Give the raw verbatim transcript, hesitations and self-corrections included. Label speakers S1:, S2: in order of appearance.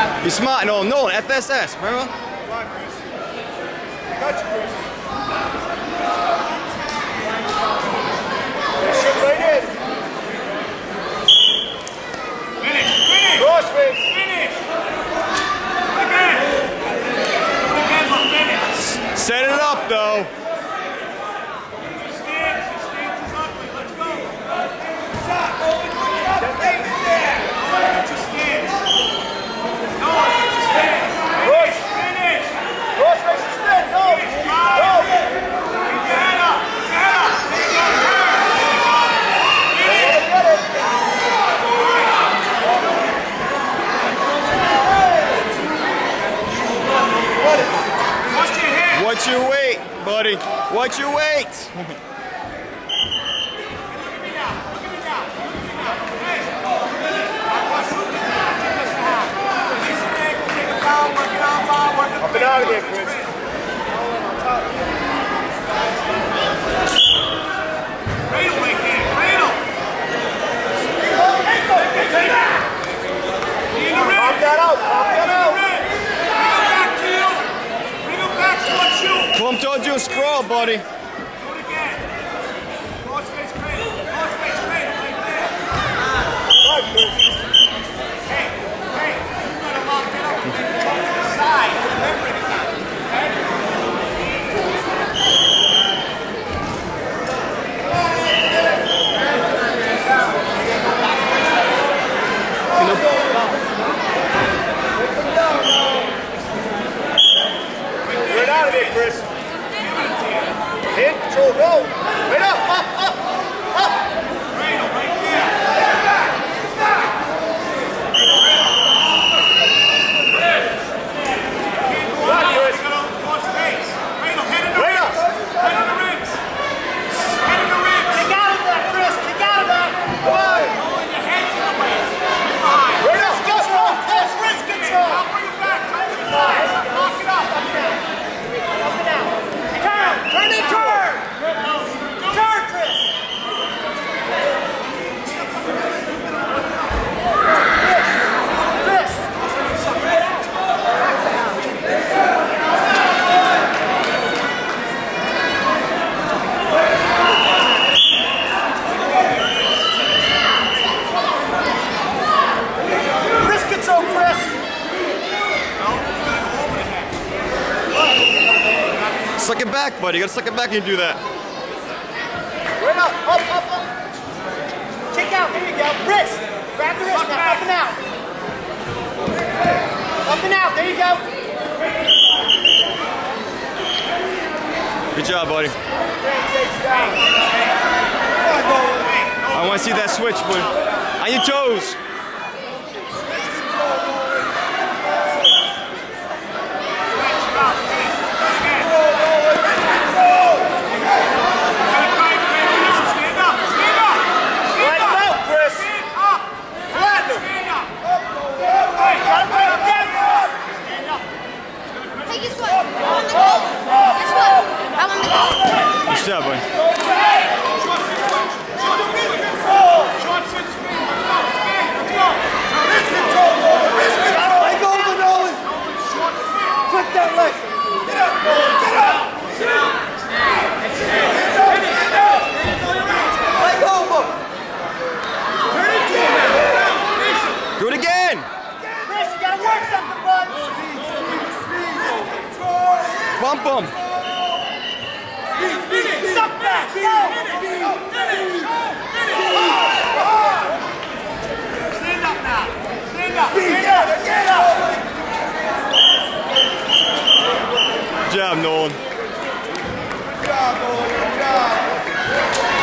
S1: You're smart, no, no, F S S, remember?
S2: Got you, Chris. Shoot right in.
S3: Finish, finish.
S2: Crossface.
S3: Finish. Again. Again, look, finish.
S1: Set it up, though.
S3: Your stance, your stance is ugly. Let's go.
S2: Shot, Owen. Good job. Get in there.
S3: Get your stance. No, get your stance.
S2: Push.
S3: Finish.
S2: Crossface is spin. Go. Go.
S3: Keep your head up. Keep your head up. There you go. Turn. There you go. Finish.
S2: Get it.
S3: Watch your head.
S1: Watch your weight, buddy. Watch your weight.
S3: Look at me now. Look at me now. Look at me now. Hey. Watch look at that. Give us a half. Nice leg. Take it down. Work it out. Ball. Work it
S2: Up and out again, Chris.
S3: Cradle right there. Cradle. Knee in the ribs.
S2: Pop that out. Pop that out.
S3: Bring him back to you. Bring him back towards you.
S1: Come towards you and sprawl, buddy.
S3: Do it again. Crossface cradle. Crossface cradle right there.
S2: Right, Chris.
S3: Hey, hey, you gotta lock it up and then come to the side. Remember it again. Okay?
S2: Right out of there, Chris. Hit, control, go. Right up, up, up, up.
S3: Cradle right there.
S2: Come on, Chris.
S3: Crossface. Cradle, head in the
S2: Right
S3: ribs.
S2: up.
S3: Head in the ribs. Head in the ribs.
S2: Kick out of that, Chris. Kick out of that. Come on.
S3: Oh, and your head's in the way. Spin behind.
S2: Right up, control. Yes, wrist control.
S3: I'll bring it back. Come to the side. Lock it up.
S2: Turn. Turn and turn. Turn, Chris. Chris. Wrist control, Chris.
S1: Suck it back, buddy. You gotta suck it back when you do that.
S2: Right up, up, up, up. Kick out, there you go. Wrist. Grab the wrist now, up and out. Up and out, there you go.
S1: Good job, buddy. I want to see that switch, buddy. On your toes.
S3: Stand up. Stand up.
S2: Right out, Chris.
S3: Stand up.
S2: Platinum.
S3: Stand up.
S2: Hey, gotta put him down.
S3: Stand up.
S4: Hey, guess what? I want the goal. Guess what? I want the goal.
S1: Good job, buddy.
S3: Johnson, spin. Let's go. Spin. Let's go.
S2: Wrist control, Nolan. Wrist control. Leg over, Nolan. Click that leg. Get up, Nolan. Get up. Get up. Leg over. Turn it to him now.
S1: Do it again.
S2: Chris, you gotta work something, bud. Wrist control.
S1: Bump him.
S2: Suck back. Go.
S3: Stand up now. Stand up.
S2: Get up. Get up.
S1: Good job, Nolan.
S2: Good job, Nolan. Good job.